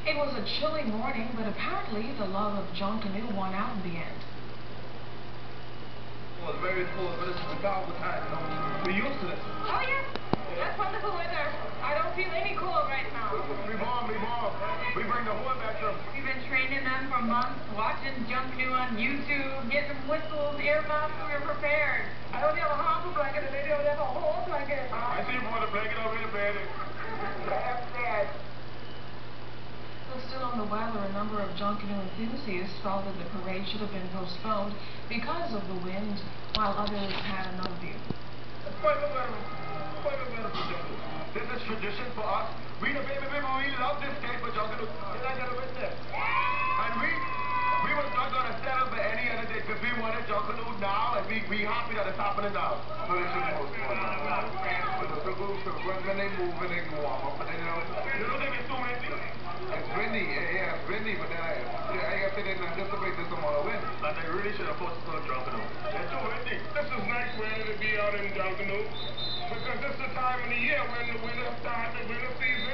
It was a chilly morning, but apparently the love of Junkanoo won out in the end. Well, it's very cold, but it's a powerful time, you know. We're used to this. Oh, yeah. That's wonderful weather. I don't feel any cold right now. We bomb. We bring the horn back up. We've been training them for months, watching Junkanoo on YouTube, getting them whistles, earmuffs. We're prepared. I don't have a half a blanket, and they don't have a whole blanket. I see you brought a blanket over in the bed. That's sad. Still on the weather, a number of Junkanoo enthusiasts felt that the parade should have been postponed because of the wind, while others had another view. It's quite a weather for Junkanoo. This is tradition for us. We the baby people, we love this day for Junkanoo. Can I get a witness? And we was not going to settle for any other day because we wanted Junkanoo now, and we happy that it's happening now. So they should post one now. When they move and they go warm up, and then you know they get too windy. It's windy, yeah, it's windy, but then I guess they didn't anticipate this amount of wind. And they really should have postponed Junkanoo. It's too windy. This is nice weather to be out in Junkanoo because this is the time of the year when the winter starts, the winter season.